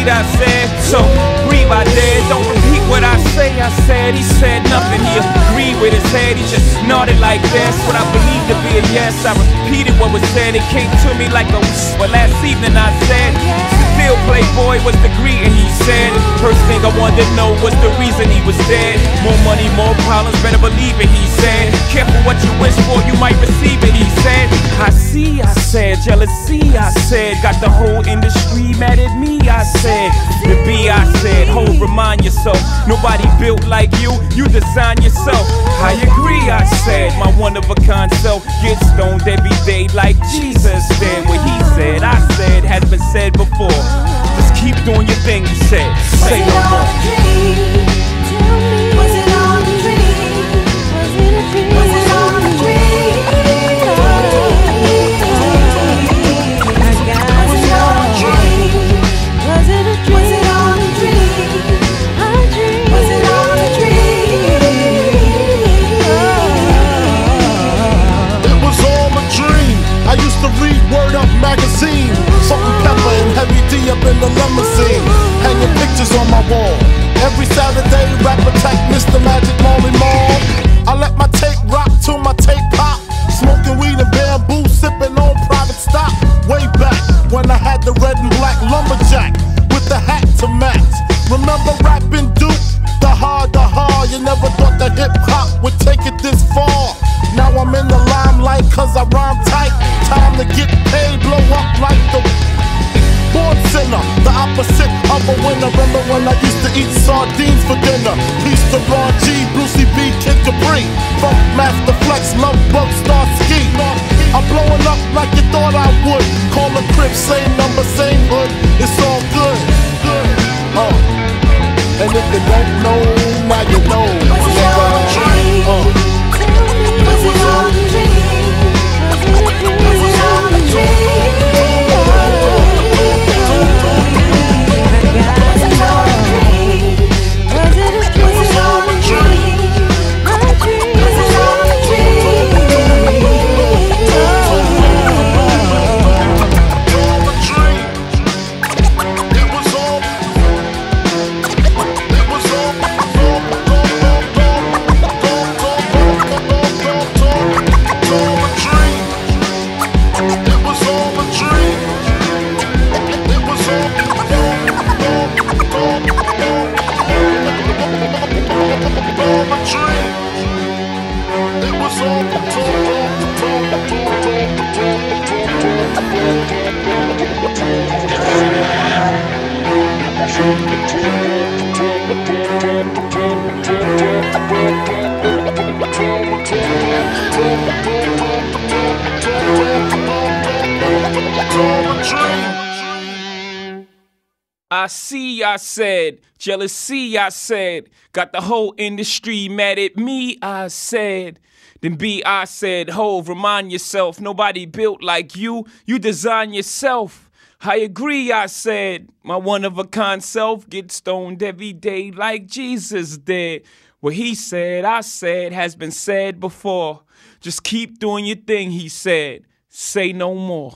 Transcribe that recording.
agreed, I said. So breathe, I did. Don't repeat what I say, I said. He said nothing, he agreed with his head. He just nodded like this. What I believed to be a yes, I repeated what was said. It came to me like a whisper. Last evening I said, still playboy was the greeting, he said. First thing I wanted to know was the reason he was dead. More money, more problems, better believe it, he said. Careful what you wish for, you might receive it, he said. I see, I said, jealousy, I said. Got the whole industry mad at me, I said. The B, I said, hold, remind yourself, nobody built like you design yourself. I agree, I said, my one-of-a-kind self gets stoned every day like Jesus did. What he said, I said, has been said before. Just keep doing your thing, he said. Say no more. Was it all a dream? Was it a dream? Was it all a dream? Was it all a dream? Was it a dream? Was it all a dream? Was it all a dream? It was all a dream. I used to read Word Up magazine. Salt-N-Pepa and Heavy D up in the limousine, hanging pictures on my wall. Every Saturday, rap attack Mr. Magic Molly Mall. I let my tape rock till my tape pop. Smoking weed and bamboo, sipping on private stock. Way back when I had the red and black lumberjack with the hat to match. Remember rapping Duke? The hard. You never thought that hip hop would take it this far. Now I'm in the limelight cause I rhyme tight. Time to get paid, blow up like the born sinner, the opposite of a winner. Remember when I used to eat sardines for dinner? Peace to Ron G, Brucey B, Kid Capri, Funk Master Flex, Love Bug, Star Ski. I'm blowing up like you thought I would. Call a crib, same number, same hood. It's all good. And if you don't know, now you know. Was it all a dream? Was it all a dream? Was it all a dream? I see, I said, jealousy, I said, got the whole industry mad at me, I said. Then B, I said, Hov, remind yourself, nobody built like you design yourself. I agree, I said, my one-of-a-kind self gets stoned every day like Jesus did. What he said, I said, has been said before. Just keep doing your thing, he said. Say no more.